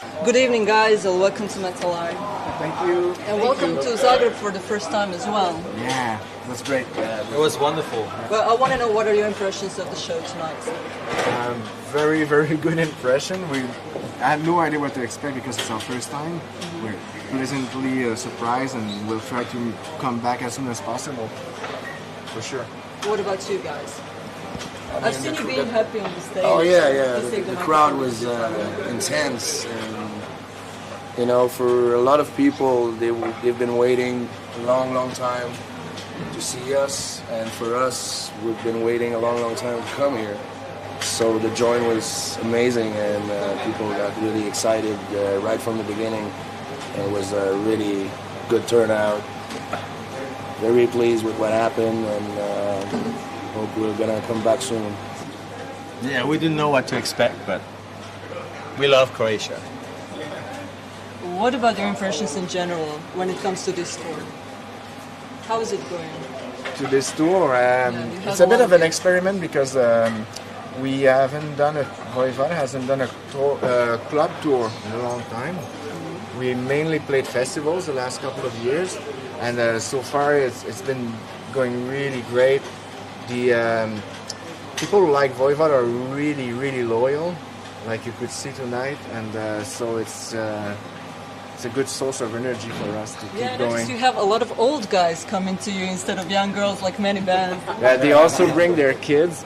Good evening, guys, and welcome to Metal Eye. Thank you. And welcome to Zagreb for the first time as well. Yeah, that's great. It was wonderful. Well, I want to know, what are your impressions of the show tonight? Very, very good impression. I had no idea what to expect because it's our first time. We're pleasantly surprised, and we'll try to come back as soon as possible. For sure. What about you guys? I've seen you being happy on the stage. Oh yeah. Just take The mic. crowd was intense, and you know, for a lot of people, they've been waiting a long time to see us, and for us, we've been waiting a long time to come here. So the join was amazing, and people got really excited right from the beginning. It was a really good turnout. Very pleased with what happened, and hope we're gonna come back soon. Yeah, we didn't know what to expect, but we love Croatia. What about your impressions in general when it comes to this tour? How is it going? To this tour, it's a bit of an experiment because we haven't done Voivod hasn't done a club tour in a long time. We mainly played festivals the last couple of years, and so far it's been going really great. The people who like Voivod are really loyal, like you could see tonight, and so it's a good source of energy for us to keep going. You have a lot of old guys coming to you instead of young girls like many bands. Yeah, they also bring their kids.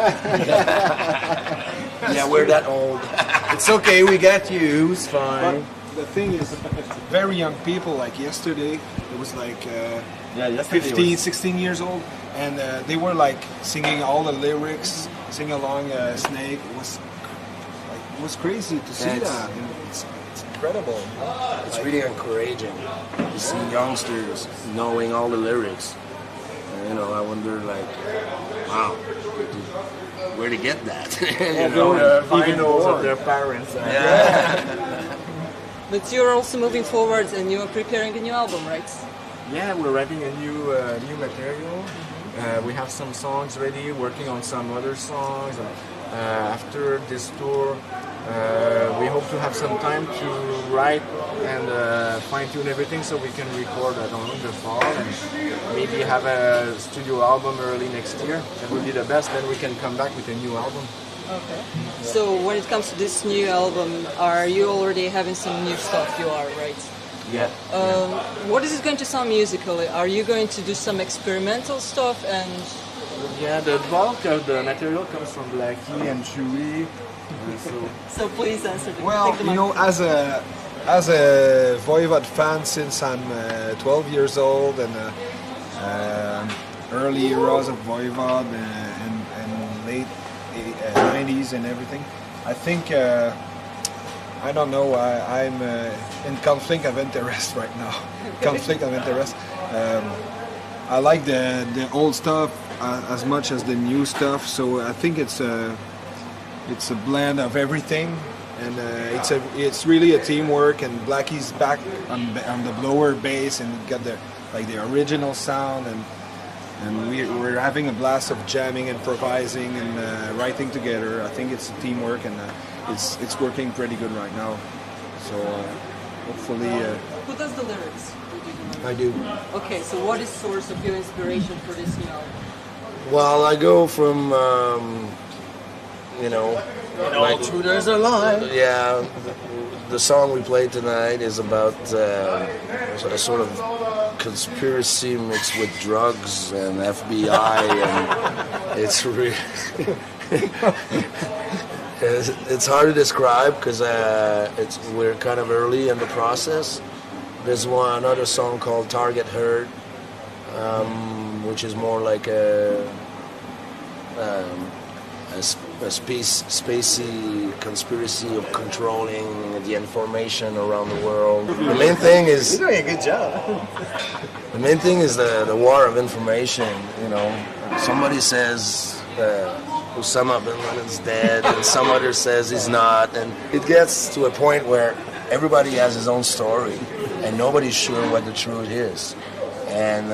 Yeah, we're that old. It's okay, we got you. It's fine. But the thing is, very young people, like yesterday, it was like yesterday 15, 16 years old, and they were like singing all the lyrics, sing along Snake. It was crazy to see that. And it's incredible. It's really encouraging to see youngsters knowing all the lyrics. And, you know, I wonder, like, wow, where to get that? You know, finals of their parents. But you're also moving forward and you're preparing a new album, right? Yeah, we're writing a new material. We have some songs ready, working on some other songs. After this tour, we hope to have some time to write and fine-tune everything so we can record, I don't know, the fall, and maybe have a studio album early next year. That would be the best, then we can come back with a new album. Okay. So when it comes to this new album, are you already having some new stuff? You are, right? Yeah. What is it going to sound musically? Are you going to do some experimental stuff? And Yeah, the bulk of the material comes from Blackie and Chewy. so please answer. Well, take the you know, mic. as a Voivod fan since I'm 12 years old, and early eras of Voivod and late 90s and everything, I think I don't know. I'm in conflict of interest right now. Conflict of interest. I like the old stuff as much as the new stuff. So I think it's a blend of everything, and it's really a teamwork. And Blackie's back on the blower bass, and got the original sound, and we're having a blast of jamming, improvising, and writing together. I think it's teamwork, and it's working pretty good right now. So hopefully. Who does the lyrics? I do. Okay, so what is source of your inspiration for this new album? Well, I go from, All truthers are lies. yeah, the song we played tonight is about a sort of conspiracy mixed with drugs and FBI, and it's really it's hard to describe because we're kind of early in the process. There's another song called Target Herd, which is more like a spacey conspiracy of controlling the information around the world. The main thing is You're doing a good job. the main thing is the war of information. You know, somebody says Osama bin Laden's dead, and some other says he's not, and it gets to a point where everybody has his own story, and nobody's sure what the truth is, and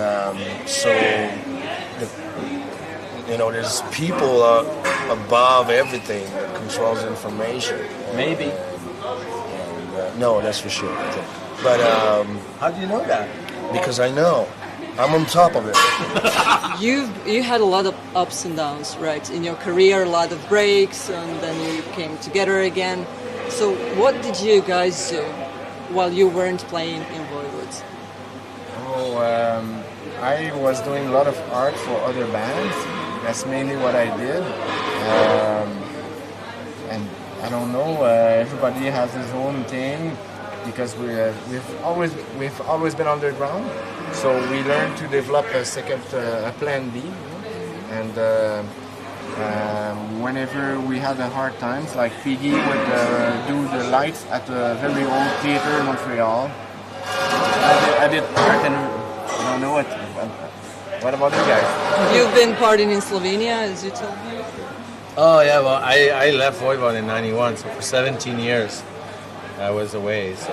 there's people above everything that controls information. Maybe. And No, that's for sure. But How do you know that? because I know, I'm on top of it. You had a lot of ups and downs, right? In your career, a lot of breaks, and then you came together again. So what did you guys do while you weren't playing in Voivodes? Oh, I was doing a lot of art for other bands. That's mainly what I did. And I don't know. Everybody has his own thing because we've always been underground. So we learned to develop a plan B. You know? And whenever we had the hard times, like Piggy would do the lights at a very old theater in Montreal. I did art and I don't know what about you guys? You've been partying in Slovenia, as you told me. Oh yeah, well I left Voivod in '91, so for 17 years I was away. So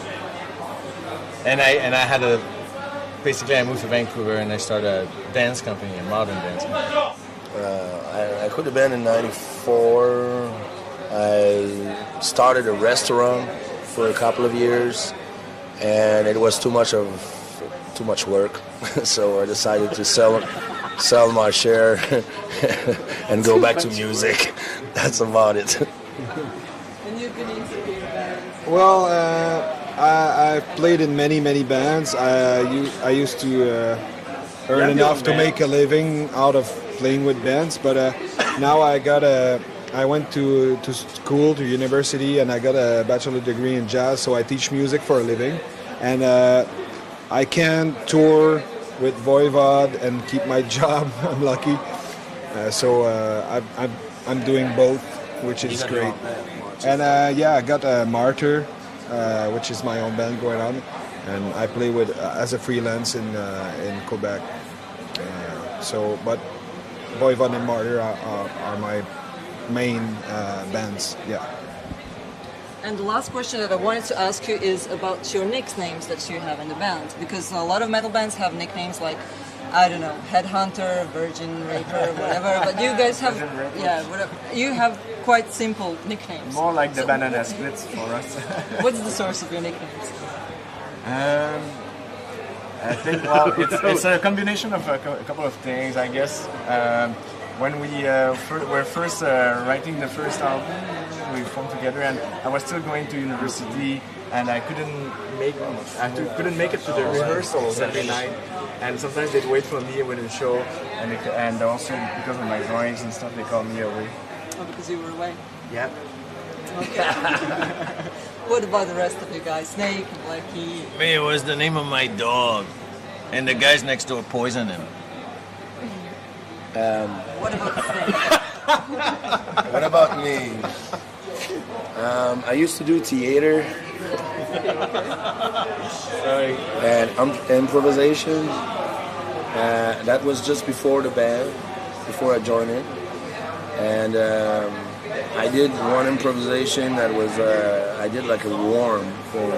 and I had basically I moved to Vancouver and I started a dance company, a modern dance company. I could have been in '94. I started a restaurant for a couple of years, and it was too much work, so I decided to sell my share and go back to music. That's about it. And you've been in severe bands. Well, I played in many bands. I used to earn enough to make a living out of playing with bands, but now I went to school, to university, and I got a bachelor degree in jazz, so I teach music for a living. And I can tour with Voivod and keep my job. I'm lucky. So I'm doing both, which is great. And I got a Martyr, which is my own band going on, and I play with as a freelance in Quebec. But Voivod and Martyr are my main bands. Yeah. And the last question that I wanted to ask you is about your nicknames that you have in the band, because a lot of metal bands have nicknames like, I don't know, Headhunter, Virgin Raper, whatever. But you guys have, whatever. You have quite simple nicknames. More like the Banana Splits for us. What's the source of your nicknames? I think it's a combination of a couple of things, I guess. When we were first writing the first album, we formed together, and I was still going to university, and I couldn't make it to the rehearsals every night. And sometimes they'd wait for me with a show, and also because of my drawings and stuff, they called me away. Oh, because you were away. Yep. Okay. What about the rest of you guys? Snake, Blackie. Me, it was the name of my dog, and the guys next door poisoned him. What about Snake? What about me? I used to do theater and improvisation. That was just before the band, before I joined it. And I did one improvisation that was, I did like a warm thing.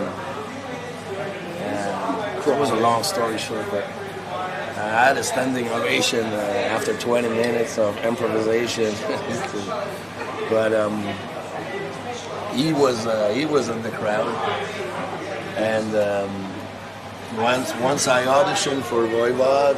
It was a long story short, but I had a standing ovation after 20 minutes of improvisation. But he was in the crowd, and once I auditioned for Voivod,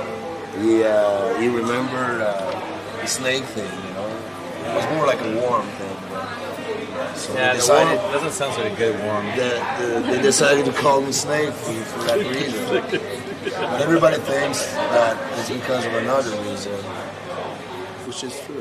he remembered the Snake thing, you know. It was more like a warm thing. So Yeah, they decided, the warm doesn't sound very good, warm. they decided to call me Snake for that reason. But everybody thinks that it's because of another reason, which is true.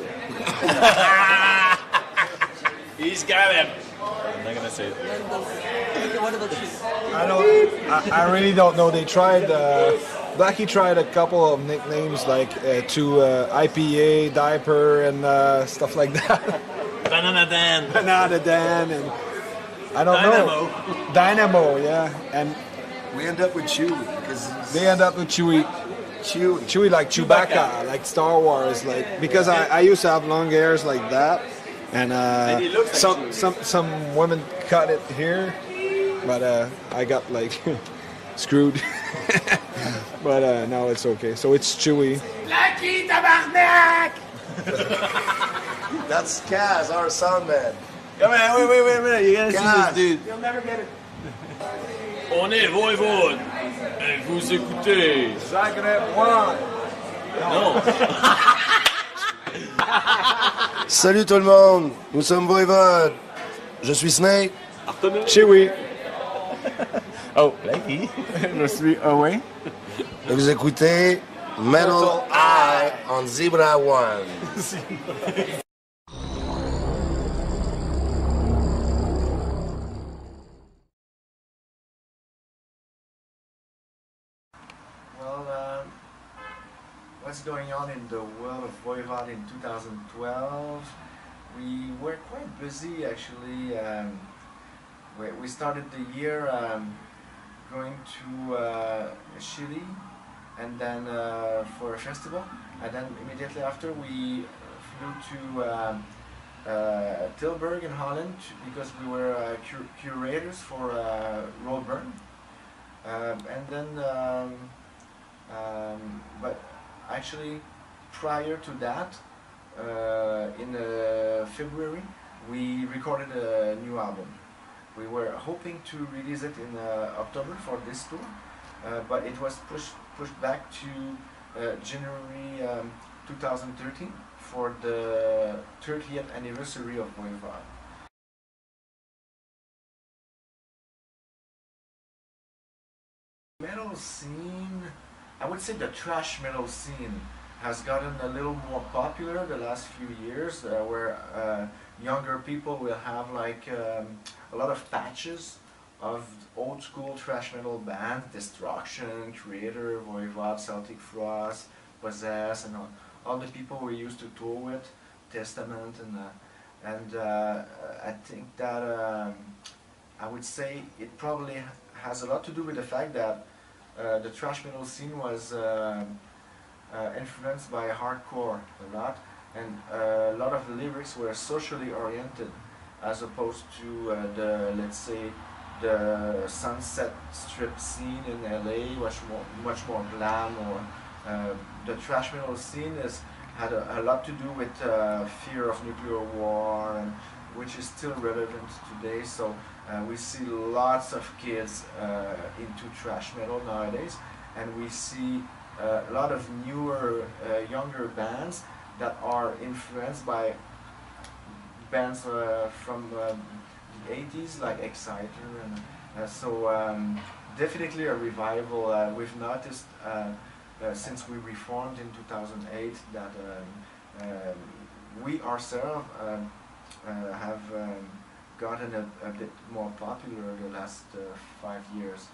He's got him. I'm not gonna say it. What about you? I really don't know. They tried. Blackie tried a couple of nicknames like IPA, diaper, and stuff like that. Banana Dan. Banana Dan, and I don't know. Dynamo, yeah. And We end up with Chewie because they end up with Chewie like Chewbacca, like Star Wars, like because I used to have long hairs like that, and some women cut it here, but I got like screwed. But now it's okay. So it's Chewie. That's Kaz, our sound man. Come on, wait a minute. You gotta see Gosh. this dude. You'll never get it. On est Voivode. Et vous écoutez. Zagreb one. Non. Salut tout le monde, nous sommes Voivode. Je suis Snake. Chewy. Oh, Blakey. Je suis Away. Et vous écoutez Metal Eye on Zebra One. Well, what's going on in the world of Voivod in 2012? We were quite busy actually. We started the year going to Chile and then for a festival, and then immediately after we flew to Tilburg in Holland because we were curators for Roadburn. And then, but actually, prior to that, in February, we recorded a new album. We were hoping to release it in October for this tour, but it was pushed back to January 2013 for the 30th anniversary of Voivod. Metal scene, I would say the thrash metal scene has gotten a little more popular the last few years, where younger people will have like a lot of patches of old school thrash metal bands, Destruction, Creator, Voivod, Celtic Frost, Possess, and all the people we used to tour with, Testament, and I think that I would say it probably has a lot to do with the fact that the thrash metal scene was influenced by hardcore a lot, and a lot of the lyrics were socially oriented as opposed to let's say, the Sunset Strip scene in LA, much more glam, or the thrash metal scene had a lot to do with fear of nuclear war, and which is still relevant today. So we see lots of kids into thrash metal nowadays, and we see a lot of newer, younger bands that are influenced by bands from the 80s, like Exciter, and so definitely a revival. We've noticed since we reformed in 2008 that we ourselves have gotten a bit more popular the last 5 years.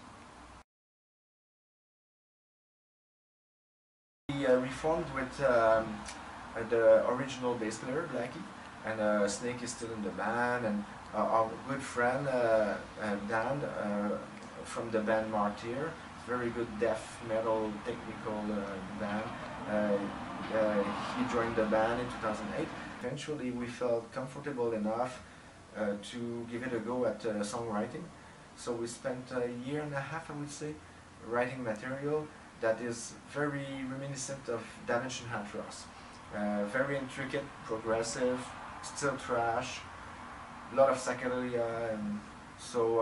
We reformed with the original bass player, Blackie, and Snake is still in the band, and our good friend Dan from the band Martyr, very good death metal technical band. He joined the band in 2008. Eventually we felt comfortable enough to give it a go at songwriting. So we spent a year and a half, I would say, writing material that is very reminiscent of Damage and Hathras. Very intricate, progressive, still thrash, a lot of psychedelia, and so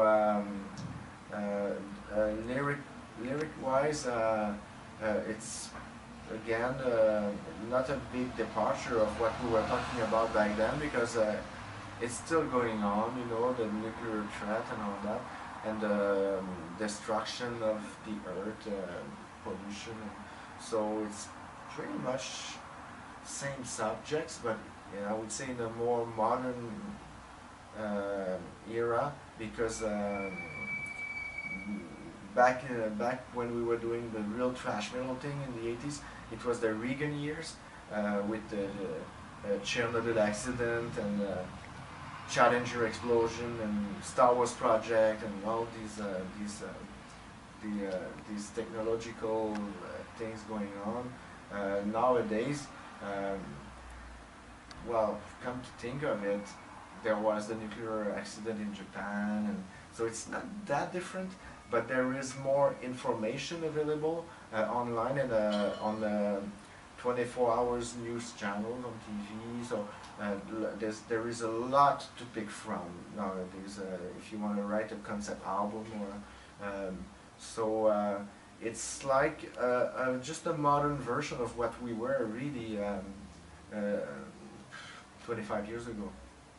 lyric-wise, it's again not a big departure of what we were talking about back then, because it's still going on, you know, the nuclear threat and all that, and destruction of the earth, pollution. So it's pretty much same subjects, but I would say in a more modern era, because back when we were doing the real thrash metal thing in the 80s, it was the Reagan years with the Chernobyl accident and Challenger explosion and Star Wars project and all these technological things going on. Nowadays, well, come to think of it, there was the nuclear accident in Japan, and so it's not that different, but there is more information available online and on the 24 hours news channels on TV, so there is a lot to pick from nowadays if you want to write a concept album or it's like just a modern version of what we were really 25 years ago.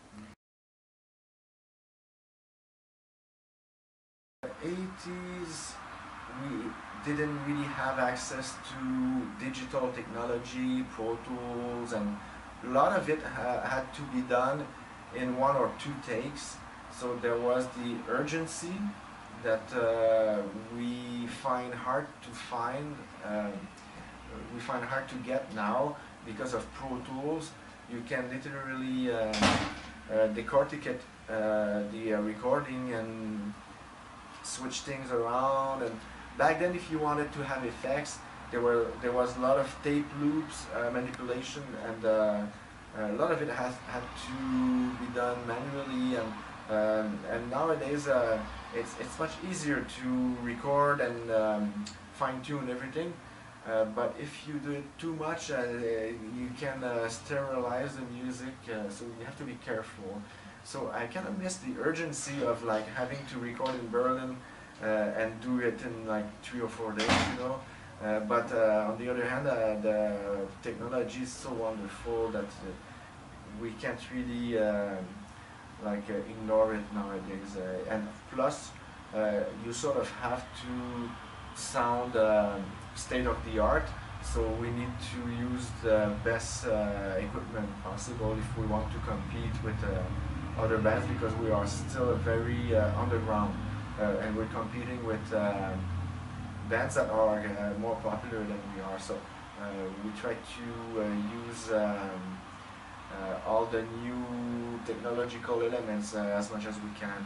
In the 80s, we didn't really have access to digital technology, Pro Tools, and a lot of it had to be done in 1 or 2 takes. So there was the urgency that we find hard to find. We find hard to get now because of Pro Tools. You can literally decorticate the recording and switch things around. And back then, if you wanted to have effects, there was a lot of tape loops, manipulation, and a lot of it had to be done manually. And nowadays, it's much easier to record and fine-tune everything. But if you do it too much, you can sterilize the music, so you have to be careful. So I kind of miss the urgency of like having to record in Berlin and do it in like 3 or 4 days, you know. But on the other hand, the technology is so wonderful that we can't really ignore it nowadays. And plus, you sort of have to sound state of the art, so we need to use the best equipment possible if we want to compete with other bands, because we are still very underground and we're competing with bands that are more popular than we are. So we try to use all the new technological elements as much as we can.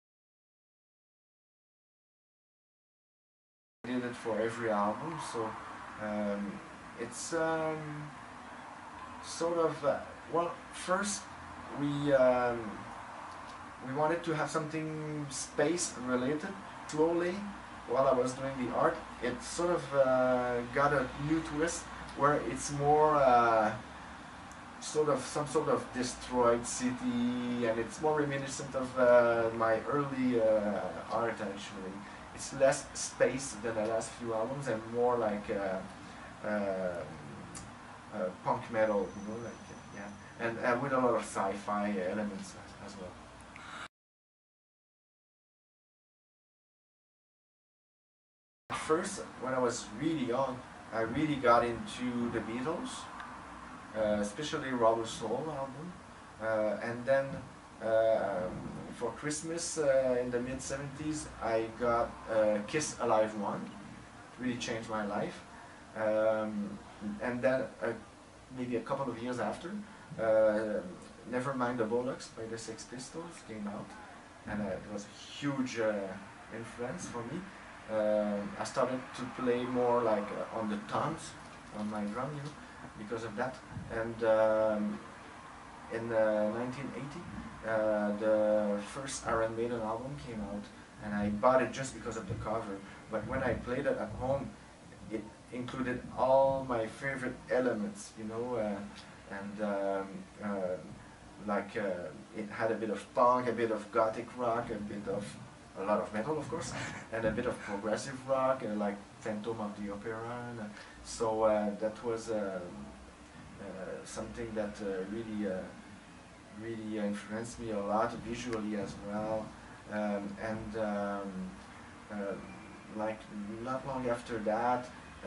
We did it for every album, so it's sort of well, first we wanted to have something space related. Slowly, while I was doing the art, it sort of got a new twist where it's more some sort of destroyed city, and it's more reminiscent of my early art actually. It's less space than the last few albums and more like punk metal, you know, like yeah, and with a lot of sci-fi elements as well. First, when I was really young, I really got into the Beatles, especially Rubber Soul album, and then for Christmas in the mid-70s, I got Kiss Alive 1. It really changed my life. And then maybe a couple of years after, Nevermind the Bollocks by the Sex Pistols came out, and it was a huge influence for me. I started to play more like on the toms, on my drum, you know, because of that. And in 1980, the first Iron Maiden album came out, and I bought it just because of the cover. But when I played it at home, it included all my favorite elements, you know, it had a bit of punk, a bit of gothic rock, a lot of metal, of course, and a bit of progressive rock, like Phantom of the Opera. And, so that was something that really influenced me a lot visually as well. Like not long after that,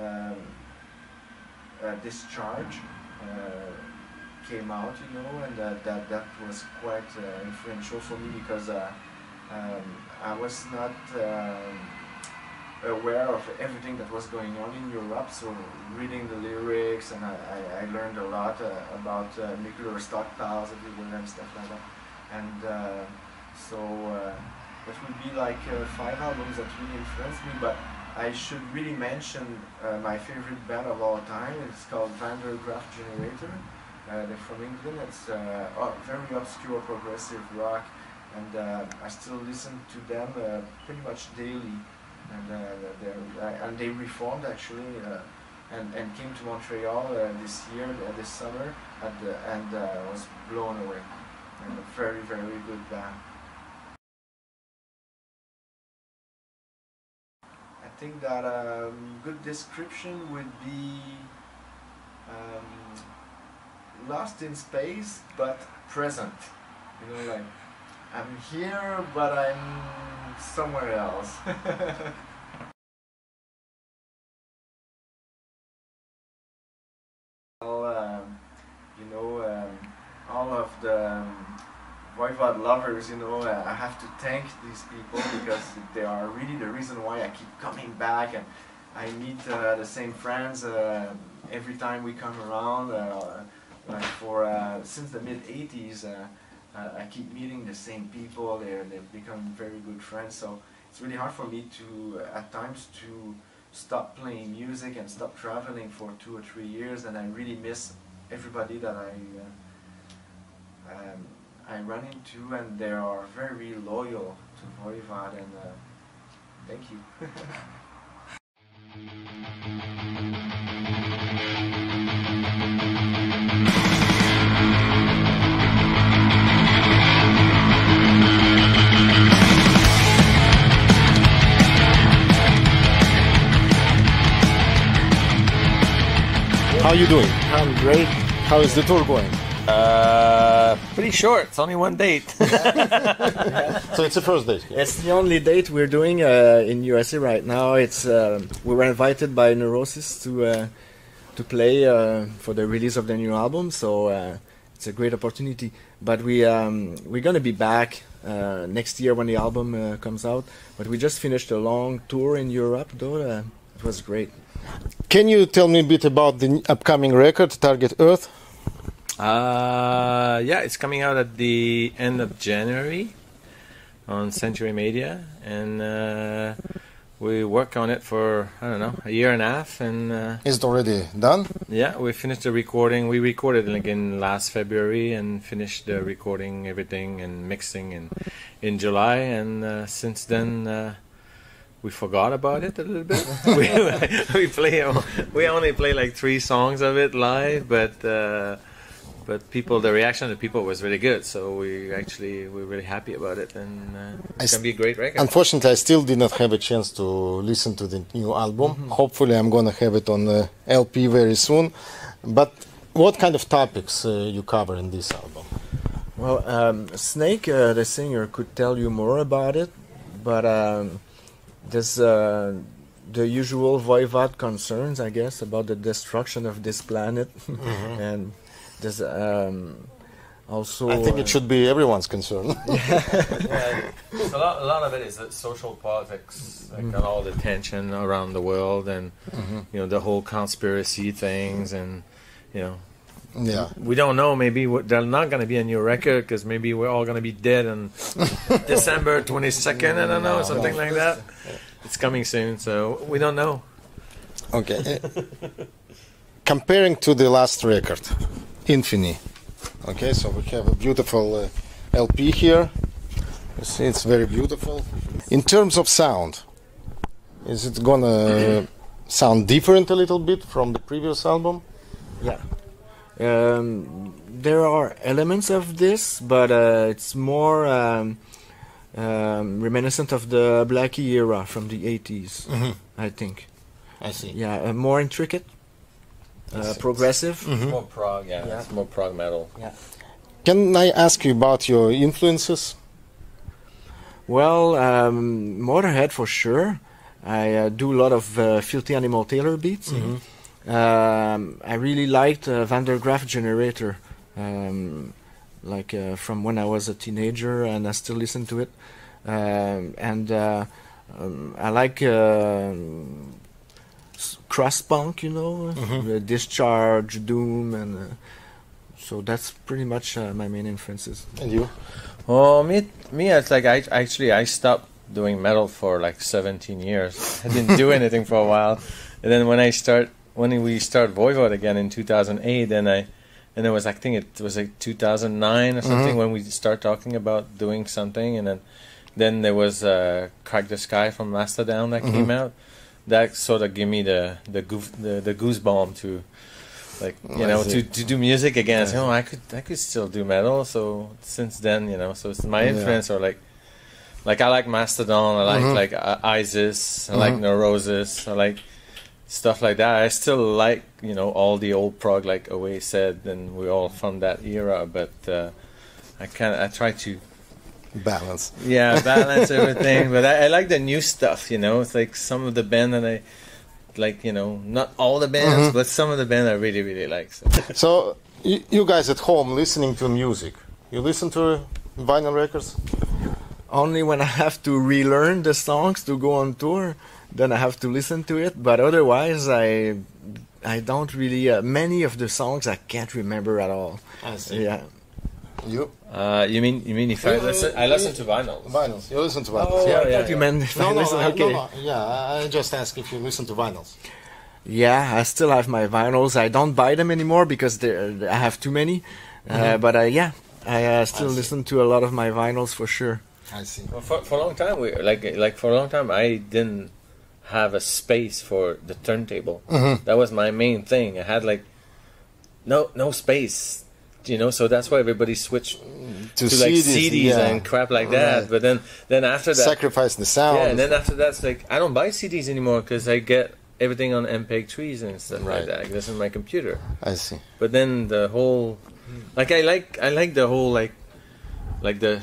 Discharge came out, you know, and that was quite influential for me because I was not aware of everything that was going on in Europe, so reading the lyrics, and I learned a lot about nuclear stockpiles everywhere and stuff like that. And so that would be like 5 albums that really influenced me, but I should really mention my favorite band of all time. It's called Van der Graaf Generator. They're from England. It's very obscure progressive rock, and I still listen to them pretty much daily. And they reformed actually and came to Montreal this year, this summer, and was blown away. And a very, very good band. I think that a good description would be lost in space but present. You know, like I'm here but I'm somewhere else. You know, all of the Voivod lovers, you know, I have to thank these people because they are really the reason why I keep coming back, and I meet the same friends every time we come around. Like since the mid '80s, I keep meeting the same people. They've become very good friends. So it's really hard for me to at times to stop playing music and stop traveling for 2 or 3 years, and I really miss everybody that I run into, and they are very loyal to Voivod, and thank you. How are you doing? I'm great. How is the tour going? Pretty short. It's only one date. So it's the first date. It's the only date we're doing in USA right now. It's we were invited by Neurosis to play for the release of the new album, so it's a great opportunity. But we're gonna be back next year when the album comes out. But we just finished a long tour in Europe, though. It was great. Can you tell me a bit about the upcoming record, Target Earth? Yeah, it's coming out at the end of January on Century Media, and we work on it for, I don't know, a year and a half, and Is it already done? yeah, we finished the recording. We recorded it again last February and finished the recording, everything, and mixing in July, and since then we forgot about it a little bit. we only play like 3 songs of it live, but the reaction of the people was really good, so we're really happy about it, and it's gonna be a great record. Unfortunately, I still did not have a chance to listen to the new album. Hopefully, I'm gonna have it on LP very soon. But what kind of topics you cover in this album? Well, Snake, the singer, could tell you more about it, but there's the usual Voivod concerns, I guess, about the destruction of this planet, and there's also. I think it should be everyone's concern. Yeah, so a lot of it is social politics, like on all the tension around the world, and you know, the whole conspiracy things, and you know. Yeah. We don't know. Maybe there's not going to be a new record because maybe we're all going to be dead on December 22nd. I don't know, something like that. It's coming soon, so we don't know. Okay. Comparing to the last record, Infini. Okay, so we have a beautiful LP here. You see, it's very beautiful. In terms of sound, is it gonna sound different a little bit from the previous album? Yeah. There are elements of this, but it's more reminiscent of the Blackie era from the 80s, I think. I see. Yeah, more intricate, progressive. More prog, yeah. It's more prog metal. Yeah. Can I ask you about your influences? Well, Motorhead for sure. I do a lot of Filthy Animal Taylor beats. I really liked Van der Graaf Generator, from when I was a teenager, and I still listen to it. I like crust punk, you know, Discharge, Doom, and so that's pretty much my main influences. And you? Oh, me, it's like I stopped doing metal for like 17 years. I didn't do anything for a while, and then when we start Voivod again in 2008, and it was, I think it was like 2009 or something when we start talking about doing something, and then there was Crack the Sky from Mastodon that came out, that sort of give me the goosebump to, like, you know, to do music again. I say, oh, I could still do metal. So since then, you know, so it's my influence are like I like Mastodon, I like Isis, I like Neurosis, I like stuff like that. I still like, you know, all the old prog, like Away said, and we're all from that era. But I try to balance. Yeah, balance everything. But I like the new stuff, you know. It's like some of the band that I like, you know, not all the bands, but some of the band I really, really like. So you guys at home listening to music, you listen to vinyl records? Only when I have to relearn the songs to go on tour, then I have to listen to it. But otherwise, I don't really. Many of the songs I can't remember at all. I see. Yeah. You? You mean if I listen? I listen to vinyls. Vinyls. You listen to vinyls. Oh, yeah. I thought you meant if I listen. Okay. No. Yeah, I just ask if you listen to vinyls. Yeah, I still have my vinyls. I don't buy them anymore because I have too many. But I still listen to a lot of my vinyls for sure. I see. Well, for a long time, for a long time, I didn't have a space for the turntable. That was my main thing. I had like no space, you know. So that's why everybody switched to like CDs and crap like that. But then after that, sacrifice the sound. Yeah, and then after that, it's like I don't buy CDs anymore because I get everything on MPEG-3s and stuff like that. This is my computer. I see. But then the whole, like I like the whole like the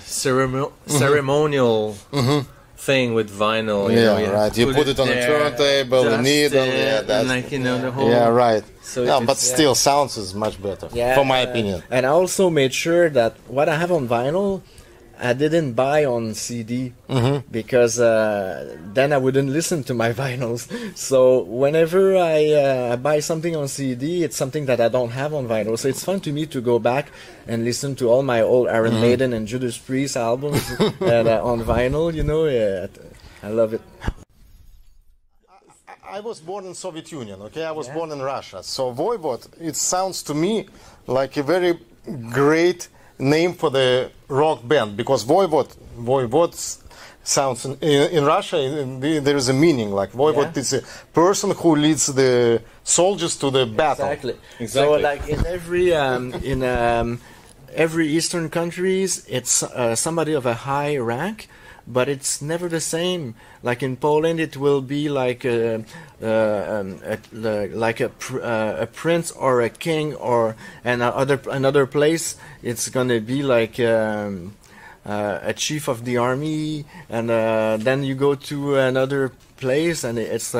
ceremonial thing with vinyl. You know, right. You put it on a turntable, the needle. Yeah, that's like, you know, the whole. Yeah, right. So no, but still, sounds is much better, for my opinion. And I also made sure that what I have on vinyl, I didn't buy on CD because then I wouldn't listen to my vinyls. So whenever I buy something on CD, it's something that I don't have on vinyl. So it's fun to me to go back and listen to all my old Iron Maiden and Judas Priest albums and, on vinyl. You know, I love it. I was born in Soviet Union. Okay, I was born in Russia. So Voivod, it sounds to me like a very great name for the rock band, because Voivod sounds in Russia there is a meaning, like Voivod is a person who leads the soldiers to the battle. Exactly. So like in every Eastern countries, it's somebody of a high rank, but it's never the same. Like in Poland, it will be like a prince or a king, or another place it's gonna be like a chief of the army, and then you go to another place and it's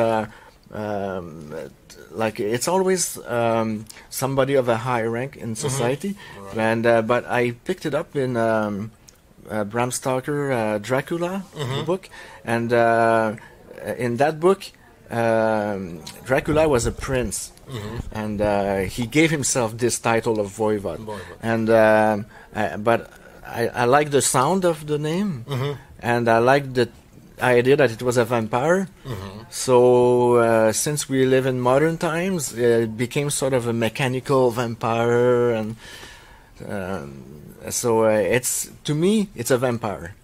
like it's always somebody of a high rank in society. And but I picked it up in Bram Stoker Dracula book, and in that book Dracula was a prince, and he gave himself this title of Voivod. And but I like the sound of the name, and I like the idea that it was a vampire. So since we live in modern times, it became sort of a mechanical vampire, and so it's, to me, it's a vampire.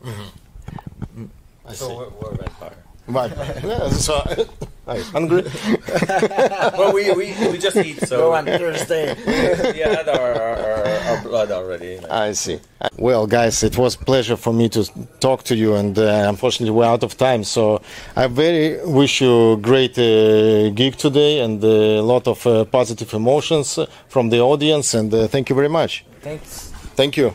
So we're a vampire. Yeah, so hungry. Well, we just eat, so Go on Thursday. we had our blood already. I see. Well, guys, it was a pleasure for me to talk to you, and unfortunately we're out of time. So I very wish you a great gig today, and a lot of positive emotions from the audience, and thank you very much. Thanks. Thank you.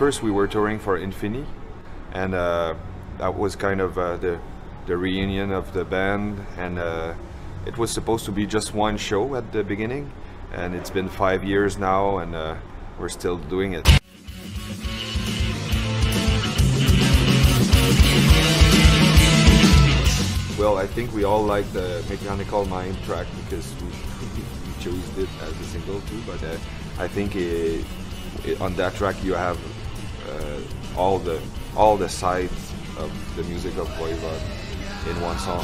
first we were touring for Infini, and that was kind of the reunion of the band, and it was supposed to be just one show at the beginning, and it's been 5 years now, and we're still doing it. Well, I think we all like the Mechanical Mind track because we chose it as a single too, but I think on that track you have all the sides of the music of Voivod in one song.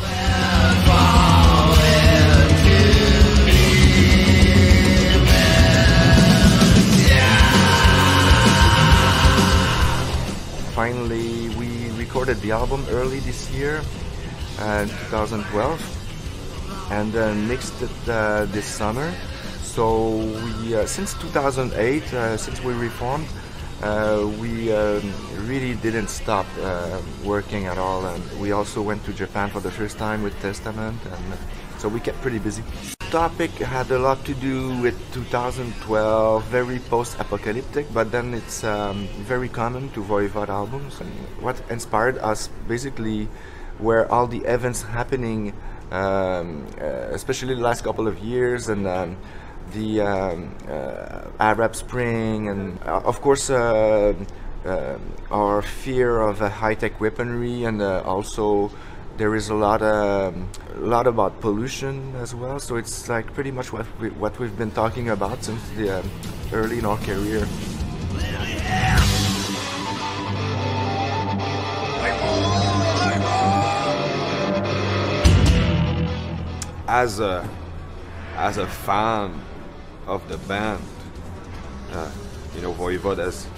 Finally, we recorded the album early this year, 2012, and mixed it this summer. So we, since 2008, since we reformed, we really didn't stop working at all, and we also went to Japan for the first time with Testament, and so we kept pretty busy. The topic had a lot to do with 2012, very post-apocalyptic, but then it's very common to Voivod albums. And what inspired us basically were all the events happening, especially the last couple of years, and the Arab Spring, and of course our fear of high-tech weaponry, and also there is a lot about pollution as well. So it's like pretty much what we've been talking about since the early in our career. As a fan of the band, you know, Voivod has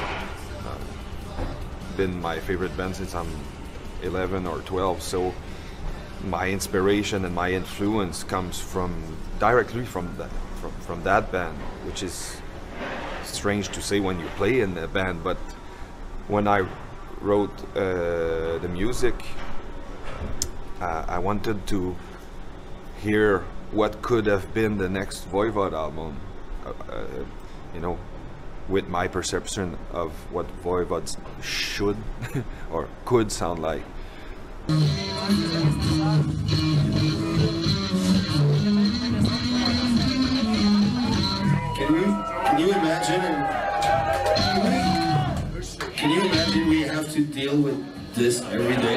been my favorite band since I'm 11 or 12. So my inspiration and my influence comes directly from that band, which is strange to say when you play in a band. But when I wrote the music, I wanted to hear what could have been the next Voivod album, you know, with my perception of what Voivod should or could sound like. Can you imagine we have to deal with this every day?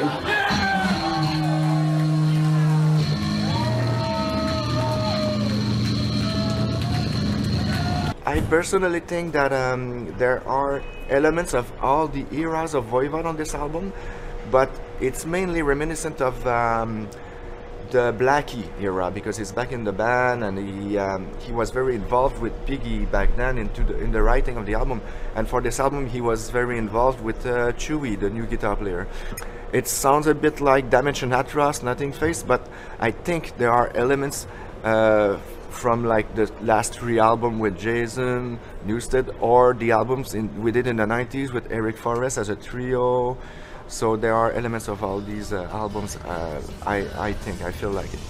I personally think that there are elements of all the eras of Voivod on this album, but it's mainly reminiscent of the Blackie era, because he's back in the band, and he was very involved with Piggy back then in the writing of the album. And for this album, he was very involved with Chewy, the new guitar player. It sounds a bit like Damage and Atros, Nothing Face, but I think there are elements from like the last 3 albums with Jason Newsted, or the albums we did in the 90s with Eric Forrest as a trio. So there are elements of all these albums. I feel like it.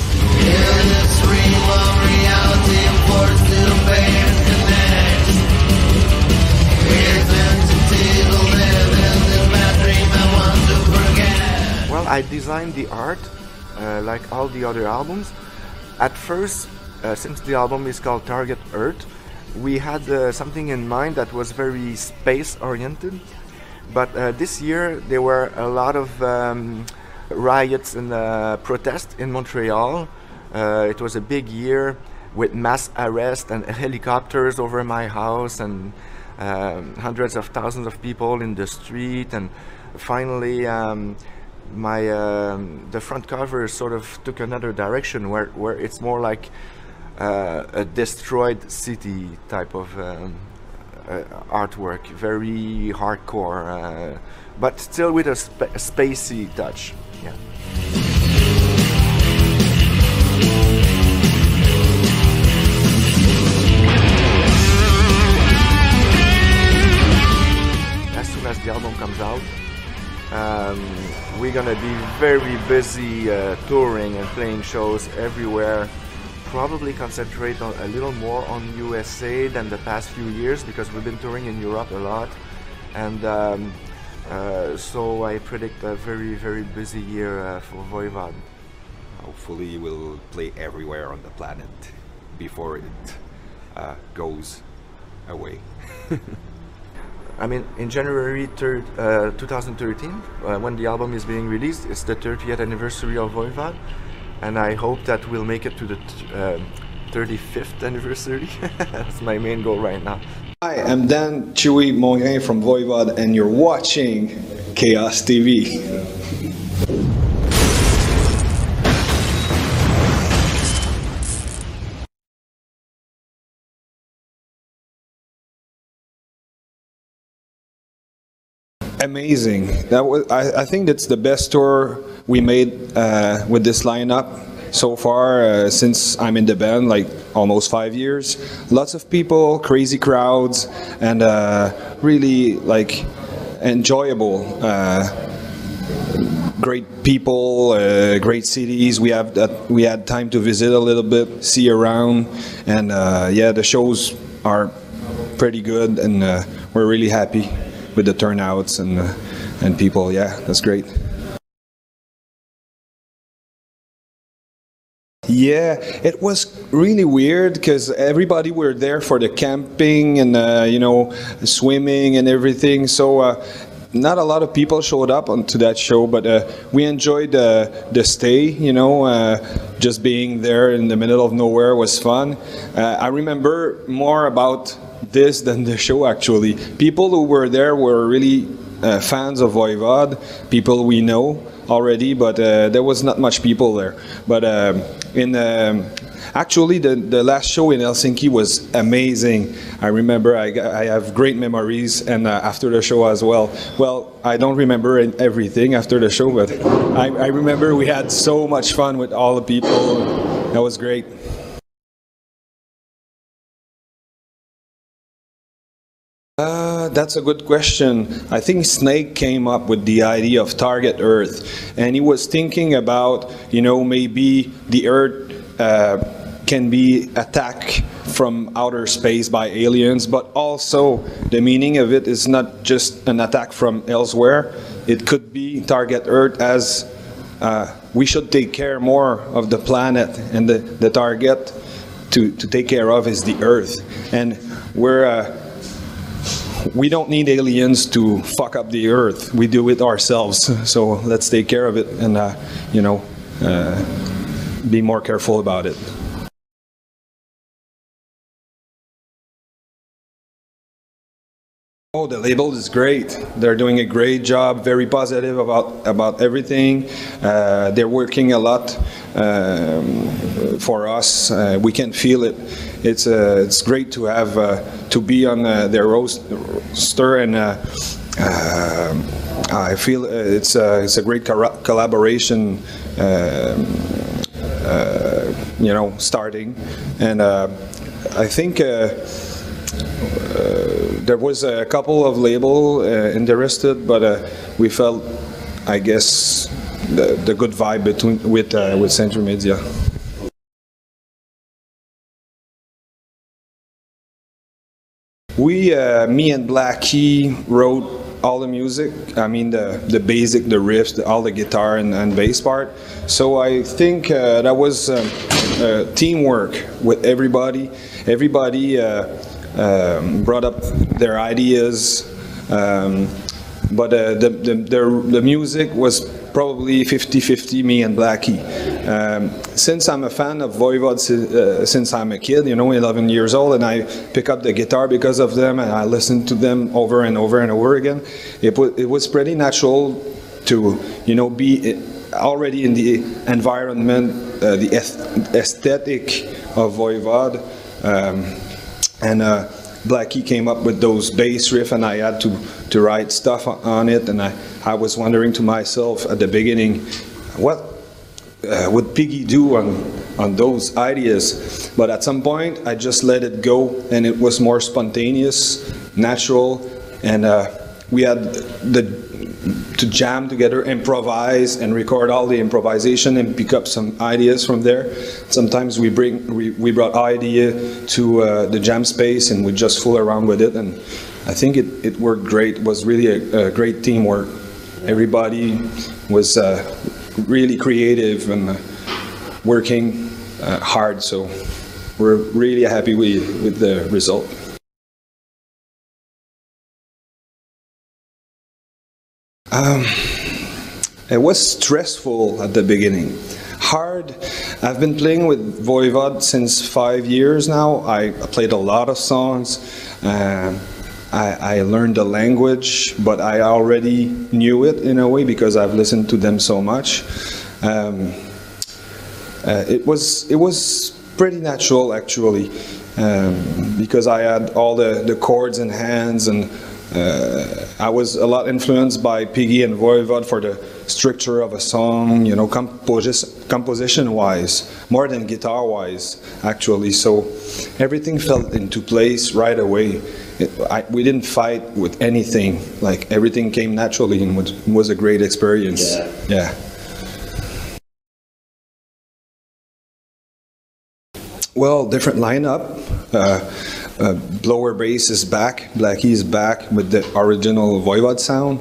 Well, I designed the art like all the other albums. At first, since the album is called Target Earth, we had something in mind that was very space-oriented. But this year there were a lot of riots and protests in Montreal. It was a big year with mass arrests and helicopters over my house, and hundreds of thousands of people in the street. And finally, the front cover sort of took another direction, where it's more like a destroyed city type of artwork, very hardcore, but still with a spacey touch. Yeah. As soon as the album comes out, we're gonna be very busy touring and playing shows everywhere. Probably concentrate a little more on USA than the past few years, because we've been touring in Europe a lot, and so I predict a very, very busy year for Voivod. Hopefully we'll play everywhere on the planet before it goes away. I mean, in January 3rd, 2013, when the album is being released, it's the 30th anniversary of Voivod, and I hope that we'll make it to the 35th anniversary. That's my main goal right now. Hi, I'm Dan Chewy Mongrain from Voivod, and you're watching Chaos TV. Amazing. That was. I think that's the best tour we made with this lineup so far since I'm in the band, like almost 5 years. Lots of people, crazy crowds, and really like enjoyable. Great people, great cities. We had time to visit a little bit, see around, and yeah, the shows are pretty good, and we're really happy with the turnouts and people. Yeah, that's great. Yeah, it was really weird because everybody were there for the camping and you know, swimming and everything. So not a lot of people showed up onto that show, but we enjoyed the stay. You know, just being there in the middle of nowhere was fun. I remember more about this than the show, actually. People who were there were really fans of Voivod, people we know already, but there was not much people there. But actually the last show in Helsinki was amazing. I remember I have great memories, and after the show as well. Well, I don't remember everything after the show, but I remember we had so much fun with all the people. That was great. That's a good question. I think Snake came up with the idea of Target Earth, and he was thinking about, you know, maybe the Earth can be attacked from outer space by aliens, but also the meaning of it is not just an attack from elsewhere. It could be Target Earth as we should take care more of the planet, and the target to take care of is the Earth, and we don't need aliens to fuck up the Earth. We do it ourselves. So let's take care of it and, you know, be more careful about it. Oh, the label is great. They're doing a great job, very positive about everything. They're working a lot for us. We can feel it. It's great to have to be on their roster, and I feel it's a great collaboration. You know, starting, and I think there was a couple of labels interested, but we felt, I guess, the good vibe with Century Media. Me and Blackie wrote all the music. I mean the basic, the riffs, all the guitar and bass part. So I think that was teamwork with everybody. Everybody brought up their ideas, but the music was probably 50-50, me and Blackie. Since I'm a fan of Voivod since I'm a kid, you know, 11 years old, and I pick up the guitar because of them, and I listen to them over and over and over again, it was pretty natural to, you know, be already in the environment, the aesthetic of Voivod. And Blackie came up with those bass riff, and I had to write stuff on it, and I was wondering to myself at the beginning, what would Piggy do on those ideas? But at some point I just let it go, and it was more spontaneous, natural, and we had to jam together, improvise, and record all the improvisation and pick up some ideas from there. Sometimes we brought idea to the jam space, and we just fool around with it, and I think it worked great. It was really a great teamwork. Everybody was really creative and working hard, so we're really happy with the result. It was stressful at the beginning. Hard. I've been playing with Voivod since 5 years now. I played a lot of songs. I learned the language, but I already knew it in a way because I've listened to them so much. It was pretty natural actually, because I had all the chords in hands, and I was a lot influenced by Piggy and Voivod for the structure of a song, you know, composition-wise, more than guitar-wise, actually. So everything fell into place right away. We didn't fight with anything. Like, everything came naturally, and was a great experience. Yeah. Well, different lineup. Blower bass is back. Blackie is back with the original Voivod sound.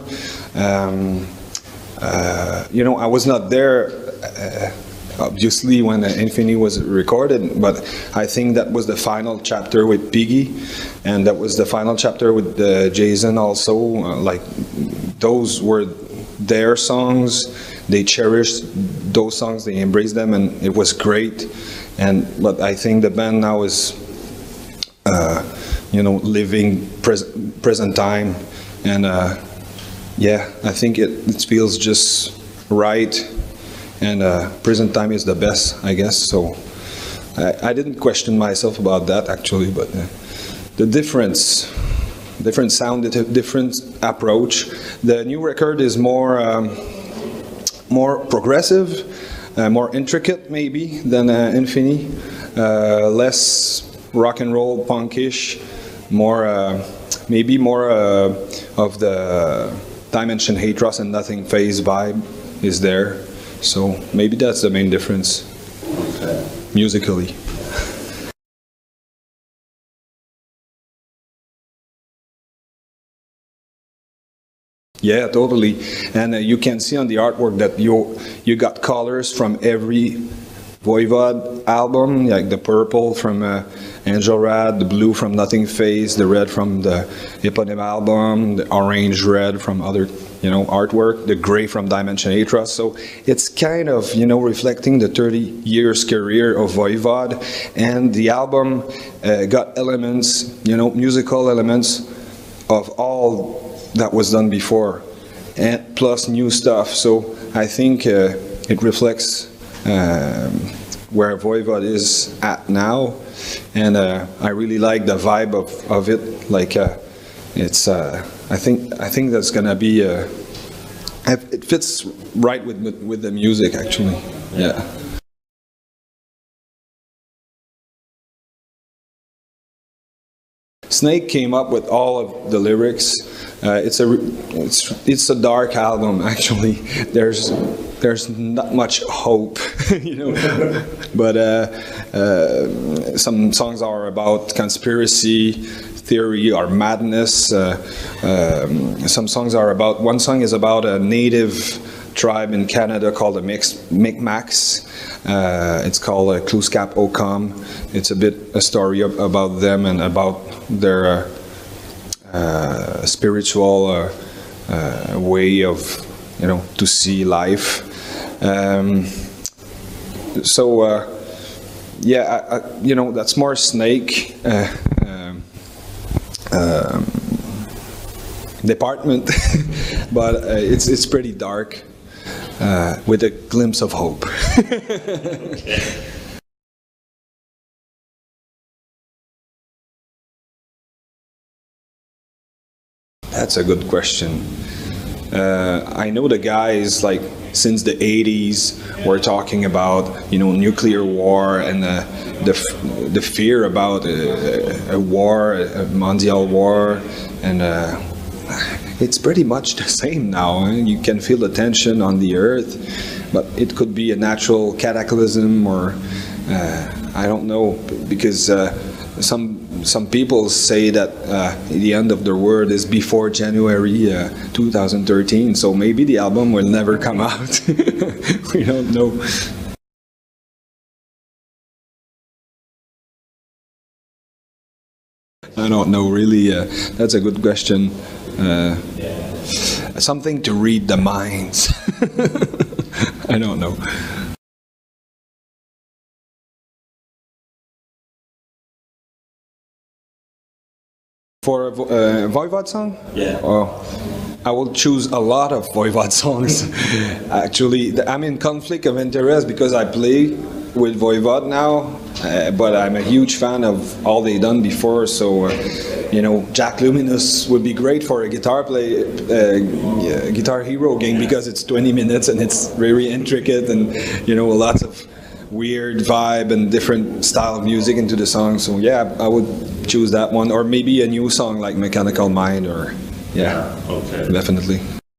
You know, I was not there, obviously, when Infinity was recorded, but I think that was the final chapter with Piggy, and that was the final chapter with Jason also. Like, those were their songs. They cherished those songs. They embraced them, and it was great. But I think the band now is, you know, living present time, and yeah, I think it feels just right, and present time is the best, I guess. So I didn't question myself about that actually, but the different sound, different approach. The new record is more progressive, more intricate maybe than Infinity, less rock and roll, punkish, maybe more of the Dimension Hatros and Nothing Phase vibe is there. So maybe that's the main difference, musically. Yeah, totally. And you can see on the artwork that you got colors from every Voivod album, like the purple from Angel Rad, the blue from Nothing Phase, the red from the eponym album, the orange red from other, you know, artwork, the gray from Dimension Hatros. So it's kind of, you know, reflecting the 30 years career of Voivod, and the album got elements, you know, musical elements of all that was done before, and plus new stuff. So I think it reflects where Voivod is at now, and I really like the vibe of it. Like, it's I think that's gonna be it fits right with the music actually. Yeah. Snake came up with all of the lyrics. It's a dark album actually. There's not much hope, you know. But some songs are about conspiracy theory or madness. Some songs are about. One song is about a native tribe in Canada called the Micmacs. It's called Kluskap Okam. It's a story about them and about their spiritual way of, you know, to see life. Yeah, you know, that's more Snake department, but it's pretty dark, with a glimpse of hope. Okay. That's a good question. I know the guys, like, since the 80s were talking about, you know, nuclear war and the fear about a war, a mondial war, and it's pretty much the same now. You can feel the tension on the earth, but it could be a natural cataclysm, or I don't know, because some some people say that the end of the world is before January 2013, so maybe the album will never come out. We don't know. I don't know, really. That's a good question. Something to read the minds. I don't know. For a Voivod song? Yeah. Oh, I will choose a lot of Voivod songs. Actually, I'm in conflict of interest because I play with Voivod now, but I'm a huge fan of all they done before. So, you know, Jack Luminous would be great for a Guitar Hero game because it's 20 minutes and it's very intricate and, you know, lots of weird vibe and different style of music into the song. So yeah, I would choose that one, or maybe a new song like Mechanical Mind, or yeah, Okay. definitely.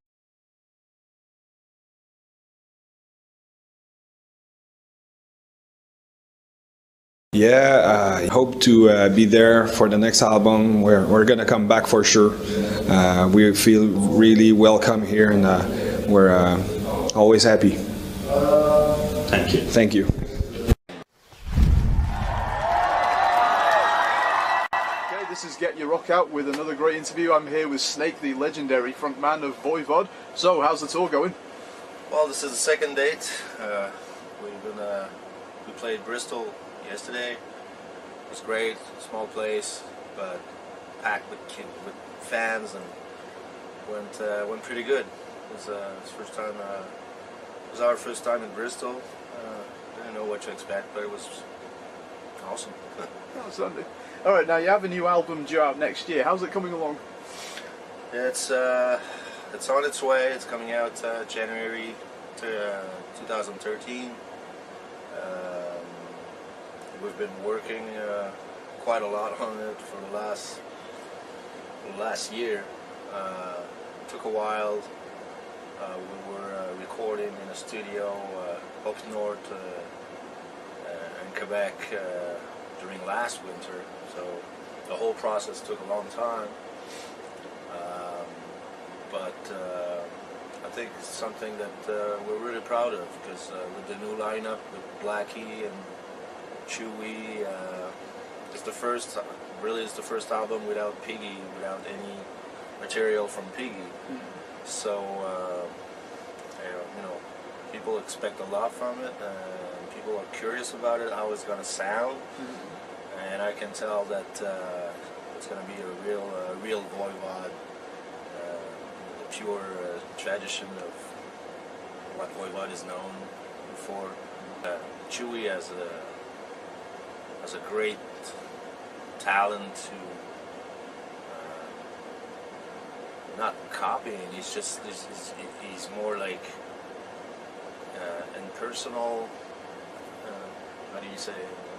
Yeah, I hope to be there for the next album. We're gonna come back for sure. We feel really welcome here, and we're always happy. Thank you. Thank you. Okay, this is Get Your Rock Out with another great interview. I'm here with Snake, the legendary frontman of Voivod. So, how's the tour going? Well, this is the second date. We played Bristol yesterday. It was great, small place, but packed with fans, and went pretty good. It was first time. It was our first time in Bristol. Didn't know what to expect, but it was awesome. Outstanding. All right, now you have a new album due out next year. How's it coming along? It's on its way. It's coming out January 2013. We've been working quite a lot on it for the last year. It took a while. We were recording in a studio up north in Quebec during last winter, so the whole process took a long time. But I think it's something that we're really proud of, because with the new lineup with Blackie and Chewy, it's the first album without Piggy, without any material from Piggy. So you know, people expect a lot from it, and people are curious about it, how it's gonna sound, and I can tell that it's gonna be a real Voivod, the pure tradition of what Voivod is known for. Chewy has a great talent to not copying. He's more like impersonal. How do you say?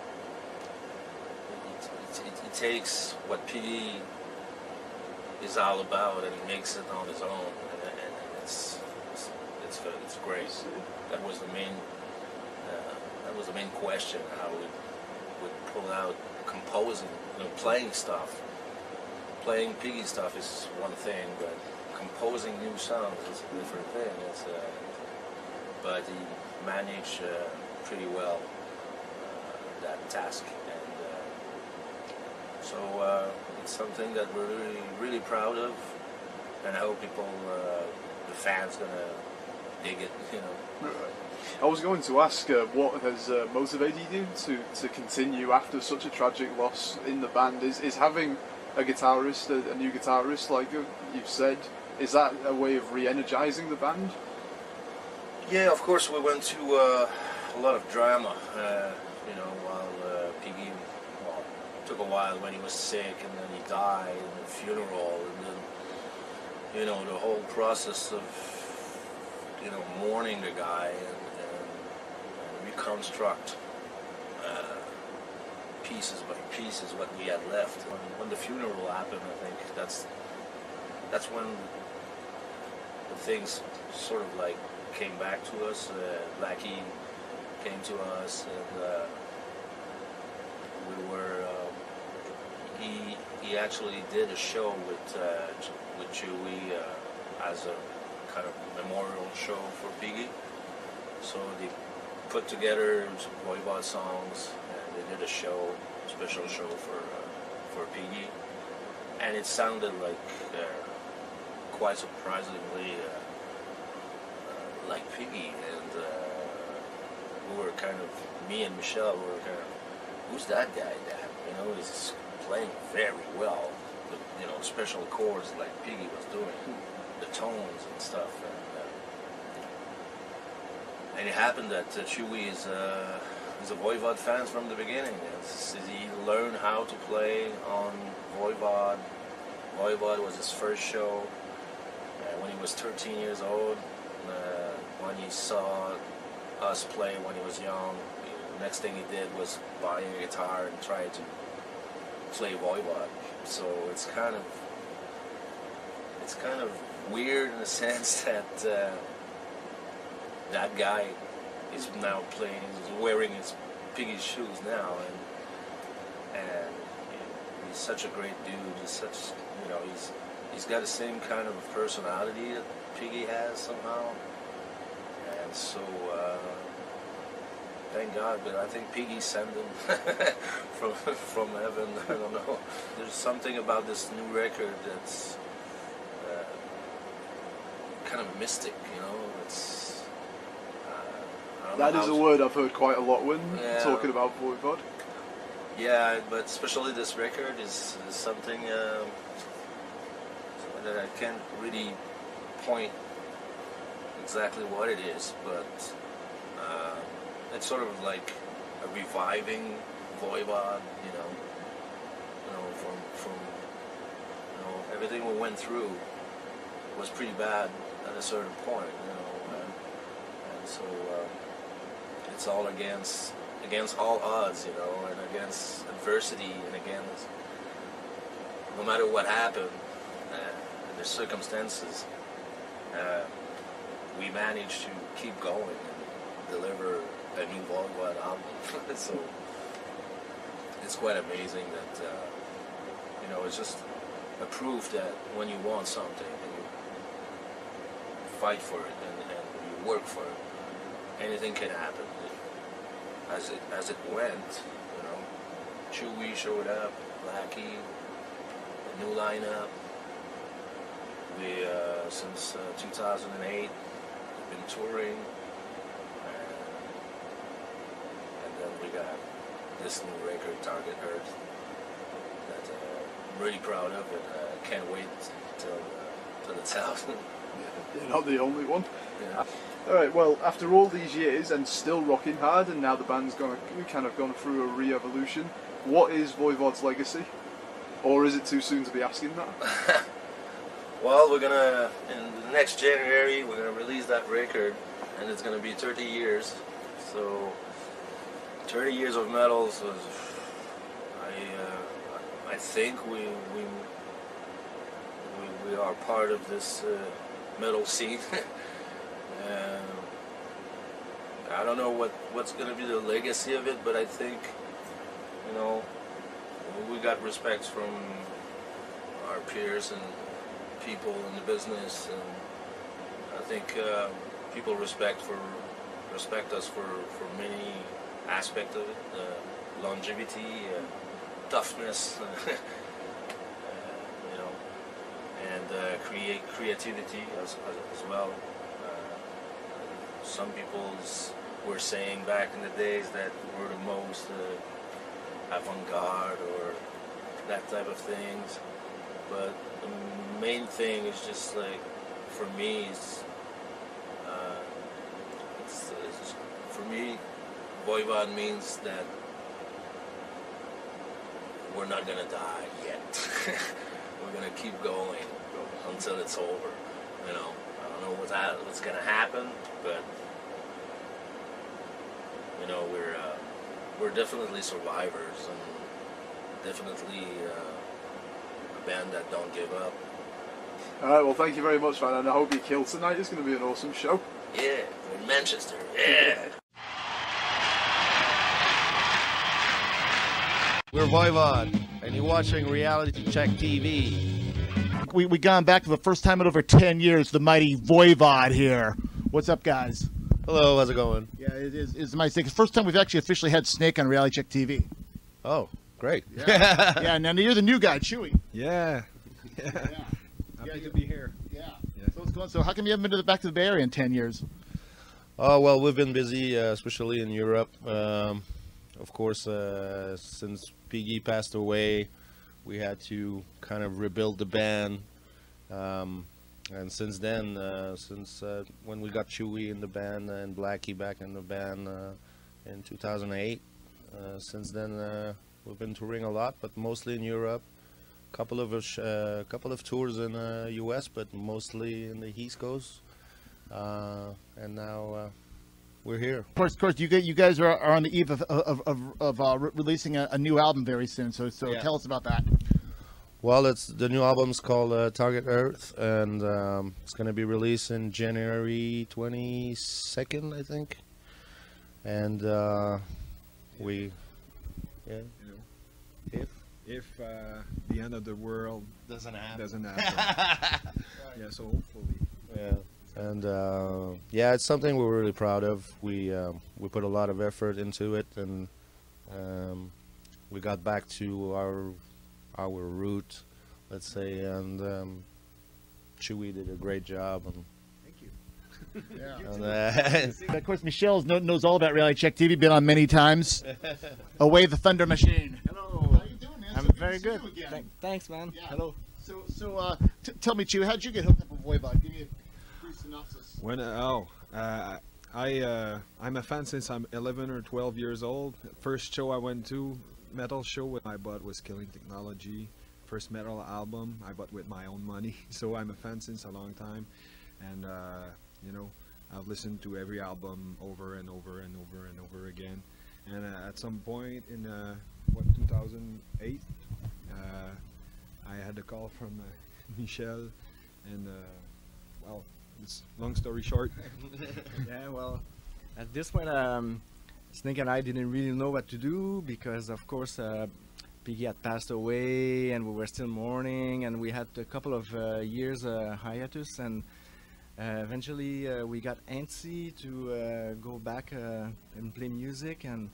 He takes what Piggy is all about and he makes it on his own, and it's great. That was the main question. How we would pull out composing, playing stuff. Playing Piggy stuff is one thing, but composing new songs is a different thing. But he managed pretty well that task, and so it's something that we're really proud of, and I hope people, the fans, gonna dig it. I was going to ask what has motivated you to continue after such a tragic loss in the band. Is having a guitarist, a new guitarist, like you've said, is that a way of re-energizing the band? Yeah, of course. We went through a lot of drama, while Piggy, took a while when he was sick, and then he died, and the funeral, and then, the whole process of, mourning the guy and reconstruct pieces by pieces what we had left. When the funeral happened, I think that's when the things sort of like came back to us. Blackie came to us, and we actually did a show with Chewy as a kind of memorial show for Piggy. So they put together some Voivod songs, and they did a show, special show for Piggy, and it sounded like quite surprisingly like Piggy, and we were kind of, me and Michelle were kind of, who's that guy? That, you know, he's playing very well, with, you know, special chords like Piggy was doing, the tones and stuff. And it happened that Chewy is a Voivod fan from the beginning. He learned how to play on Voivod. Voivod was his first show when he was 13 years old. When he saw us play when he was young, the next thing he did was buy a guitar and try to play Voivod. So it's kind of weird in the sense that that guy is now playing, is wearing his Piggy's shoes now, and he's such a great dude. He's such, you know, he's got the same kind of personality that Piggy has somehow, and so thank God. But I think Piggy sent him from heaven. I don't know. There's something about this new record that's kind of mystic, you know. It's that is a word I've heard quite a lot when talking about Voivod. Yeah, but especially this record is something that I can't really point exactly what it is, but it's sort of like a reviving Voivod, you know, from everything we went through was pretty bad at a certain point, you know, and so it's all against all odds, you know, and against adversity, and against no matter what happened, the circumstances, we managed to keep going and deliver a new Voivod album. So it's quite amazing that you know, it's just a proof that when you want something and you fight for it and you work for it, anything can happen. As it went, you know, Chewy showed up, Blackie, a new lineup. We since 2008 have been touring, and then we got this new record, Target Earth, that I'm really proud of, and can't wait till it's out. You're not the only one. Yeah. Alright, well, after all these years and still rocking hard, and now the band's kind of gone through a re-evolution, what is Voivod's legacy? Or is it too soon to be asking that? Well, we're gonna, in the next January, we're gonna release that record, and it's gonna be 30 years. So, 30 years of metal. So I think we are part of this metal scene. I don't know what's going to be the legacy of it, but I think, you know, we got respect from our peers and people in the business, and I think people respect us for many aspects of it, longevity, toughness, you know, and creativity as well. Some people were saying back in the days that we're the most avant-garde or that type of things, but the main thing is just like, for me, for me, Voivod means that we're not gonna die yet. We're gonna keep going until it's over, you know. I don't know what's gonna happen, but you know, we're definitely survivors, and definitely a band that don't give up. Alright, well, thank you very much, man, and I hope you kill tonight. It's going to be an awesome show. Yeah, in Manchester. Yeah. We're Voivod. and you're watching Reality Check TV. We gone back to the first time in over 10 years, the mighty Voivod here. What's up, guys? Hello, how's it going? Yeah, it's my Snake. It's the first time we've actually officially had Snake on Reality Check TV. Oh, great. Yeah, yeah, now you're the new guy, Chewy. Yeah. Happy to be here. Yeah. So what's going on? So how come you haven't been back to the Bay Area in 10 years? Oh, well, we've been busy, especially in Europe. Of course, since Piggy passed away, we had to kind of rebuild the band. And since then, when we got Chewy in the band and Blackie back in the band in 2008, since then we've been touring a lot, but mostly in Europe. Couple of tours in U.S., but mostly in the East Coast. And now we're here. Of course, you guys are on the eve of releasing a new album very soon. So Yeah. Tell us about that. Well, the new album's called Target Earth, and it's going to be released in January 22nd, I think. And If the end of the world doesn't happen. Yeah, so hopefully. Yeah, and yeah, it's something we're really proud of. We put a lot of effort into it, and we got back to our root, let's say, and Chewy did a great job. And thank you. Yeah. And, of course, Michelle knows all about Reality Check TV. Been on many times. Away the Thunder Machine. Hello. How you doing, man? I'm So very to see good. you again. Thanks, man. Yeah. Hello. So tell me, Chewy, how'd you get hooked up with Voivod? Give me a brief synopsis. I'm a fan since I'm 11 or 12 years old. First show I went to, metal show I bought was Killing Technology. First metal album I bought with my own money. So I'm a fan since a long time, and you know, I've listened to every album over and over and over and over again. And at some point in 2008, I had a call from Michel, and well, it's long story short. Yeah, well, at this point, Snake and I didn't really know what to do because, of course, Piggy had passed away and we were still mourning, and we had a couple of years hiatus, and eventually we got antsy to go back and play music, and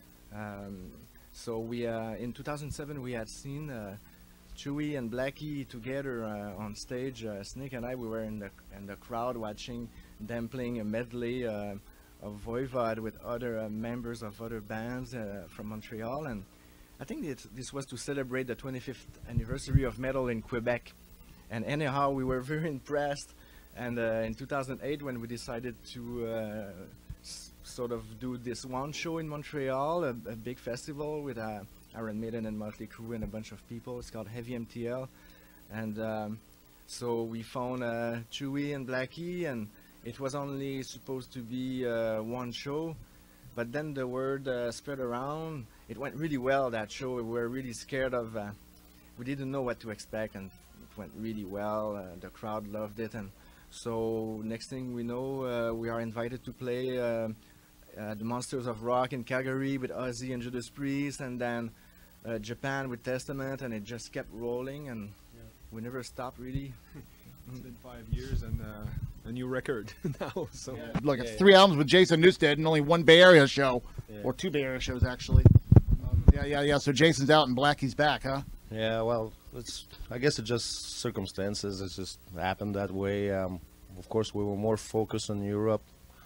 so we in 2007 we had seen Chewy and Blackie together on stage. Snake and I, we were in the crowd watching them playing a medley of Voivod with other members of other bands from Montreal, and I think this was to celebrate the 25th anniversary of metal in Quebec. And anyhow, we were very impressed, and in 2008 when we decided to sort of do this one show in Montreal, a big festival with Iron Maiden and Motley Crue and a bunch of people. It's called Heavy MTL, and so we found Chewy and Blackie, and it was only supposed to be one show, but then the word spread around. It went really well, that show. We were really scared of, we didn't know what to expect, and it went really well. The crowd loved it, and so next thing we know, we are invited to play the Monsters of Rock in Calgary with Ozzy and Judas Priest, and then Japan with Testament, and it just kept rolling, and we never stopped really. It's been 5 years and a new record now. So Look, it's 3 albums with Jason Newsted and only 1 Bay Area show, or 2 Bay Area shows actually. Yeah. So Jason's out and Blackie's back, huh? Yeah, well, I guess it's just circumstances. It just happened that way. Of course, we were more focused on Europe.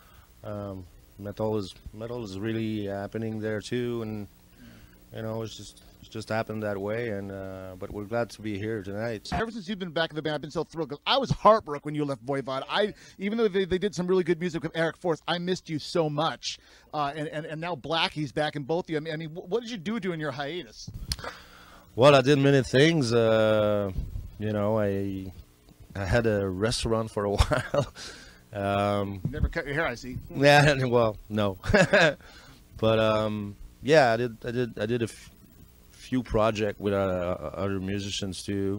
Metal is really happening there too, and you know, it's just happened that way. And but we're glad to be here tonight. Ever since you've been back in the band, I've been so thrilled because I was heartbroken when you left Voivod. Even though they did some really good music with Eric Forth, I missed you so much. And now Blackie's back in both of you. I mean, what did you do during your hiatus? Well, I did many things. You know, I had a restaurant for a while. Never cut your hair, I see. Yeah, well, no. But yeah, I did a few projects with other musicians too.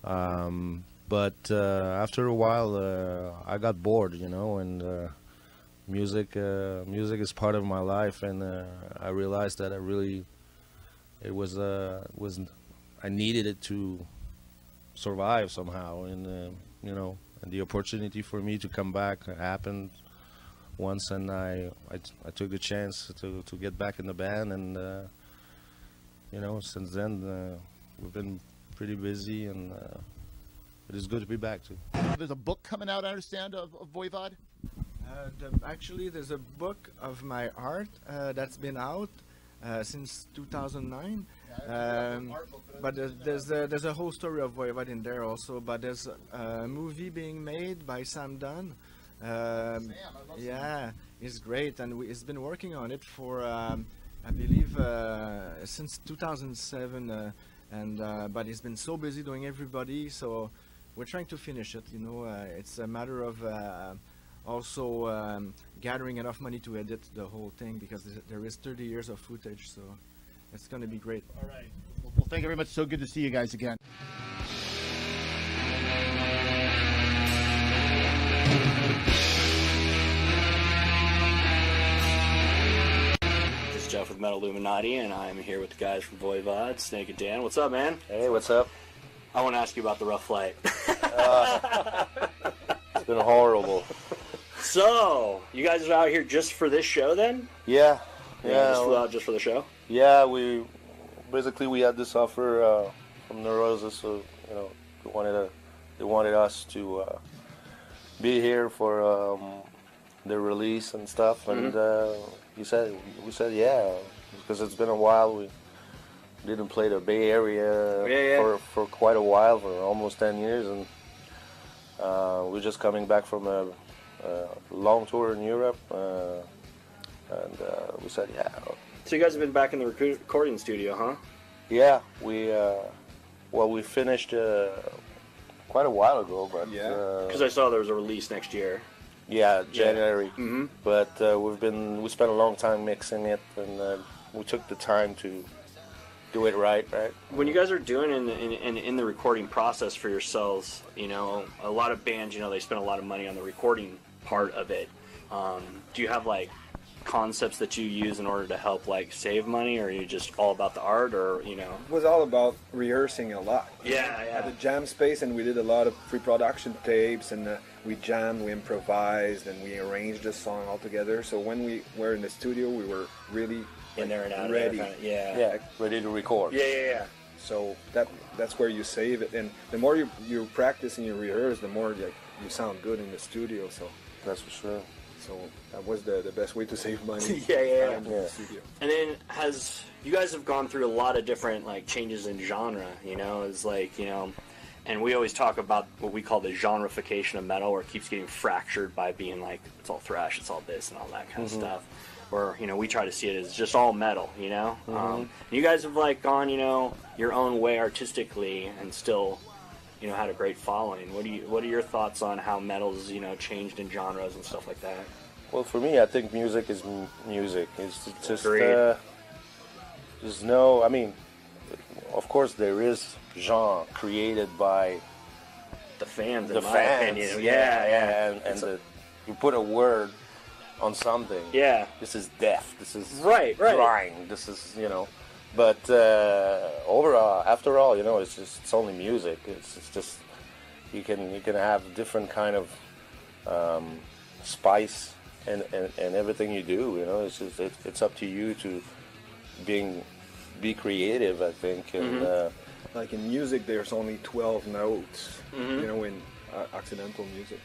But after a while, I got bored, you know, and music is part of my life, and I realized that it was I needed it to survive somehow, and you know, and the opportunity for me to come back happened once, and I took the chance to get back in the band, and you know, since then we've been pretty busy, and it is good to be back too. There's a book coming out, I understand, of Voivod? Actually, there's a book of my art that's been out since 2009. But there's a whole story of Voivod in there also. But there's a movie being made by Sam Dunn. Yeah, it's great, and he's been working on it for I believe since 2007. But he's been so busy doing everybody, so we're trying to finish it. You know, it's a matter of also gathering enough money to edit the whole thing, because there is 30 years of footage, so it's going to be great. All right. Well, thank you very much. So good to see you guys again. This is Jeff with Metal Illuminati, and I'm here with the guys from Voivod, Snake and Dan. What's up, man? Hey, what's up? I want to ask you about the rough flight. It's been horrible. So, you guys are out here just for this show, then? Yeah. Just flew out just for the show? Yeah, we had this offer from Neurosis, so you know, they wanted us to be here for their release and stuff, and we said yeah, because it's been a while. We didn't play the Bay Area for quite a while, for almost 10 years, and we're just coming back from a long tour in Europe, and we said yeah. So you guys have been back in the recording studio, huh? Yeah, we finished quite a while ago, but because I saw there was a release next year. Yeah, January. Mm-hmm. But we spent a long time mixing it, and we took the time to do it right. When you guys are doing in the recording process for yourselves, you know, a lot of bands, you know, they spend a lot of money on the recording part of it. Do you have like concepts that you use in order to help like save money, or are you just all about the art, or you know? It was all about rehearsing a lot. Yeah. At the jam space, and we did a lot of pre-production tapes, and we jammed, we improvised, and we arranged the song all together. So when we were in the studio, we were really in there and out ready. Of there, ready to record. Yeah. So that's where you save it, and the more you practice and you rehearse, the more you sound good in the studio. So that's for sure. So that was the best way to save money. Yeah. In the studio. And then you guys have gone through a lot of different like changes in genre, you know, it's like, you know, and we always talk about what we call the genreification of metal, where it keeps getting fractured by being like, it's all thrash, it's all this and all that kind of stuff. Or, you know, we try to see it as just all metal, you know. And you guys have like gone, you know, your own way artistically, and still, you know, had a great following. What are your thoughts on how metal's, you know, changed in genres and stuff like that? Well, for me, I think music is music. It's just there's no. I mean, of course, there is genre created by the fans. The in my fans, opinion. yeah. And you put a word on something. Yeah. This is death. This is right. Grind. This is, you know. But overall, after all, you know, it's only music. It's just you can have different kind of spice and everything you do. You know, it's just it's up to you to be creative, I think. And like in music, there's only 12 notes. You know, in Occidental music,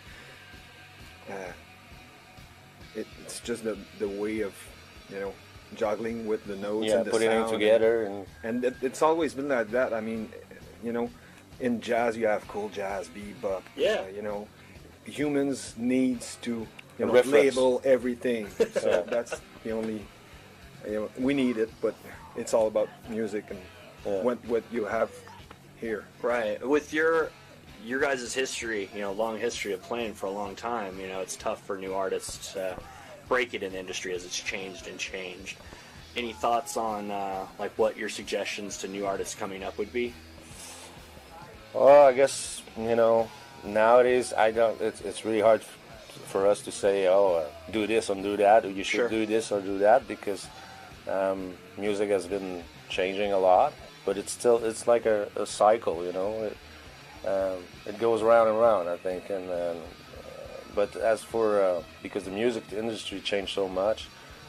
it's just the way of, you know, juggling with the notes and the putting sound it together, and it's always been like that. I mean, you know, in jazz you have cool jazz, bebop. You know, humans needs to, you know, label everything. So that's the only, you know, we need it, but it's all about music and what you have here. Right. With your guys' history, you know, long history of playing for a long time, you know, it's tough for new artists to break it in the industry as it's changed. Any thoughts on like what your suggestions to new artists coming up would be? Well, I guess, you know, nowadays it's really hard for us to say, do this and do that, or you should do this or do that, because music has been changing a lot, but it's like a cycle, you know. It goes round and round, I think. And but as for because the music industry changed so much.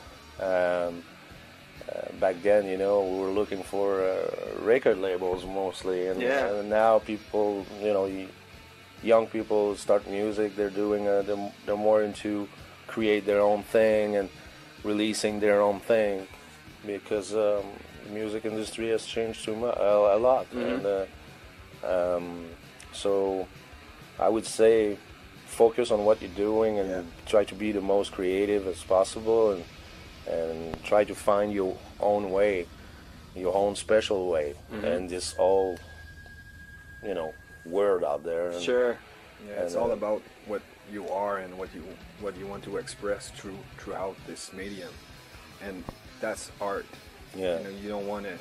Back then, you know, we were looking for record labels mostly, and now people, you know, young people start music. They're doing, they're more into create their own thing and releasing their own thing, because the music industry has changed too much, a lot, and so I would say focus on what you're doing and try to be the most creative as possible, and try to find your own way, your own special way, and this all, you know, word out there. And, sure. Yeah, it's all about what you are and what you want to express throughout this medium, and that's art. Yeah. You know, you don't want to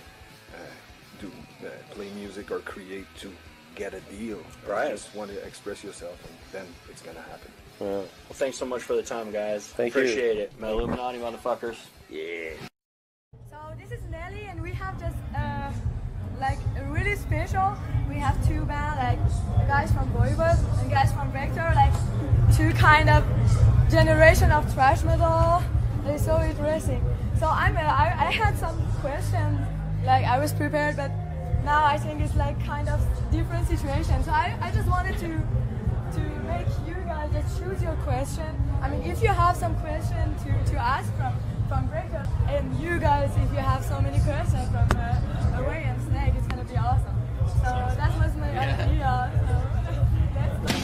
play music or create to get a deal. Right. You just want to express yourself, and then it's gonna happen. Yeah. Well, thanks so much for the time, guys. Thank you. Appreciate it. My Illuminati motherfuckers. Yeah. So this is Nelly, and we have just like a really special. We have two bands, like guys from Voivod and guys from Vector, like two kind of generation of thrash metal. It's so interesting. So I had some questions, like I was prepared, but now I think it's like kind of different situation. So I just wanted to make you guys just choose your question. I mean, if you have some question to ask from Breaker, and you guys, if you have so many questions from Away and Snake, it's gonna be awesome. So that was my idea. So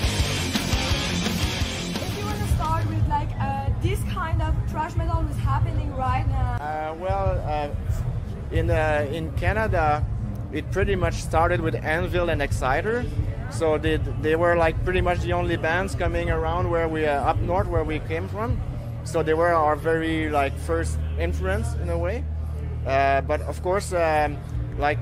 if you want to start with like this kind of thrash metal is happening right now. In Canada, it pretty much started with Anvil and Exciter. So they were like pretty much the only bands coming around where we up north where we came from. So they were our very like first influence in a way. But of course, when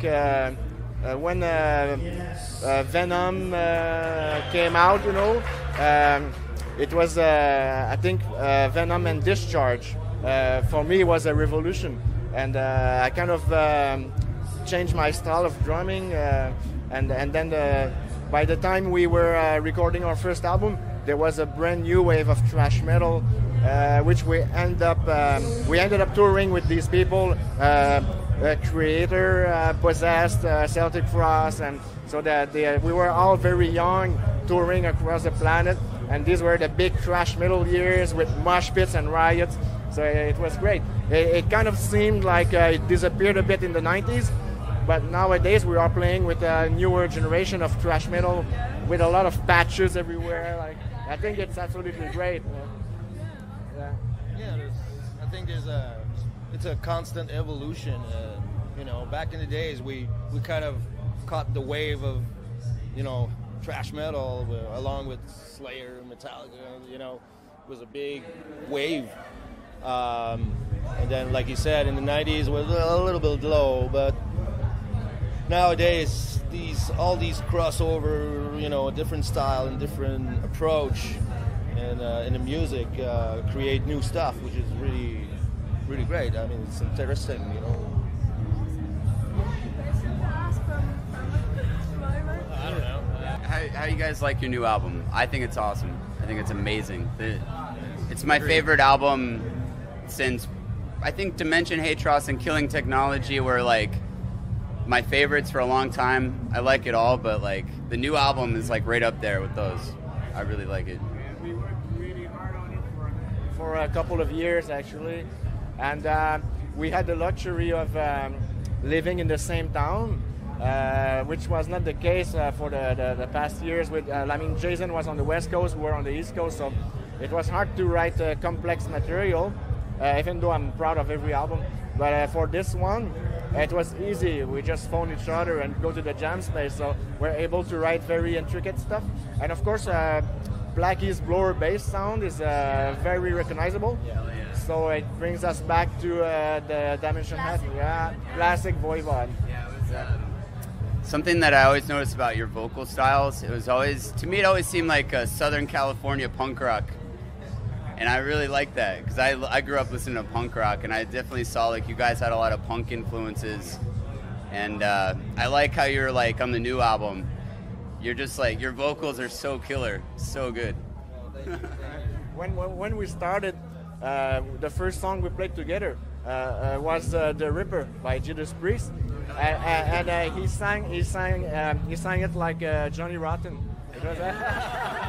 Venom came out, you know, it was I think Venom and Discharge for me was a revolution, and I kind of changed my style of drumming, and then by the time we were recording our first album, there was a brand new wave of thrash metal, which we ended up touring with these people, Creator, Possessed, Celtic Frost, and so that we were all very young, touring across the planet, and these were the big thrash metal years with mosh pits and riots. So it was great. It kind of seemed like it disappeared a bit in the 90s. But nowadays we are playing with a newer generation of thrash metal with a lot of patches everywhere. Like, I think it's absolutely great. I think it's a constant evolution. You know, back in the days we kind of caught the wave of, you know, thrash metal along with Slayer, Metallica. You know, it was a big wave. And then, like you said, in the 90s it was a little bit low, but nowadays, all these crossover, you know, different style and different approach, and in the music create new stuff, which is really, really great. I mean, it's interesting, you know. I don't know. How you guys like your new album? I think it's awesome. I think it's amazing. It's my favorite album since I think Dimension Hatros and Killing Technology were like my favorites for a long time. I like it all, but like the new album is like right up there with those. I really like it. We worked really hard on it for a couple of years actually, and we had the luxury of living in the same town, which was not the case for the past years. I mean, Jason was on the West Coast, we were on the East Coast, so it was hard to write complex material, even though I'm proud of every album. But for this one, it was easy. We just phone each other and go to the jam space, so we're able to write very intricate stuff. And of course, Blackie's blower bass sound is very recognizable. So it brings us back to the Dimension Hat. Yeah, classic Voivod. Something that I always noticed about your vocal styles, to me it always seemed like a Southern California punk rock. And I really like that, because I grew up listening to punk rock, and I definitely saw like you guys had a lot of punk influences And I like how you're like on the new album. You're just like, your vocals are so killer, so good. When we started, the first song we played together was "The Ripper" by Judas Priest, and he sang it like Johnny Rotten. It was,